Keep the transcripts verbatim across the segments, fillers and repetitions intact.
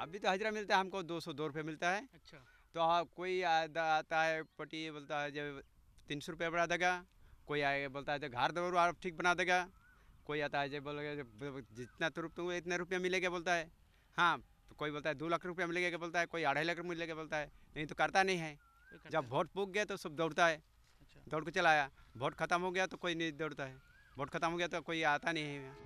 अभी तो हजरा मिलता है हमको दो सौ दो रुपये मिलता है। अच्छा। तो हाँ, कोई आता आता है पट्टी बोलता है जब तीन सौ रुपये बढ़ा देगा, कोई आएगा बोलता है जो घर दो आप ठीक बना देगा, कोई आता है जो बोलेगा जितना तो रुपये इतने रुपये मिलेगा बोलता है। हाँ, तो कोई बोलता है दो लाख रुपया मिलेगा बोलता है, कोई अढ़ाई लाख रुपये मिलेगा बोलता है, नहीं तो करता नहीं है। जब वोट पूग गया तो सब दौड़ता है। अच्छा। दौड़ के चला आया, वोट खत्म हो गया तो कोई नहीं दौड़ता है, वोट खत्म हो गया तो कोई आता नहीं है।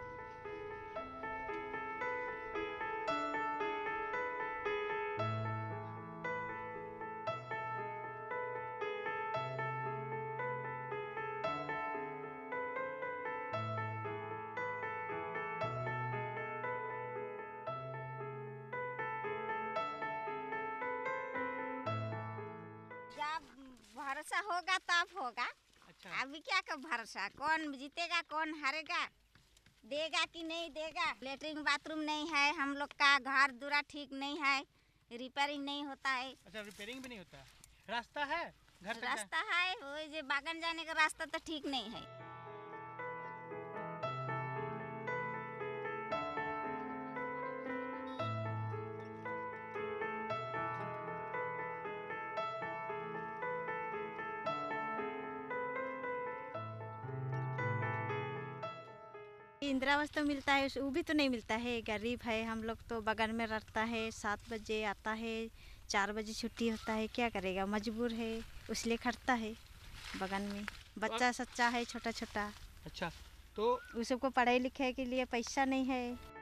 जब भरोसा होगा तब होगा। अच्छा। अभी क्या का भरोसा, कौन जीतेगा कौन हारेगा, देगा कि नहीं देगा। लेटरिन बाथरूम नहीं है, हम लोग का घर दूरा ठीक नहीं है, रिपेयरिंग नहीं होता है। अच्छा, रिपेयरिंग भी नहीं होता है। रास्ता है घर तक? रास्ता है, वो जो बागन जाने का रास्ता तो ठीक नहीं है। इंदिरा आवास तो मिलता है, वो भी तो नहीं मिलता है, गरीब है हम लोग तो। बगल में रहता है, सात बजे आता है, चार बजे छुट्टी होता है, क्या करेगा, मजबूर है, इसलिए खटता है बगल में। बच्चा सच्चा है छोटा छोटा। अच्छा, तो उस सबको पढ़ाई लिखाई के लिए पैसा नहीं है।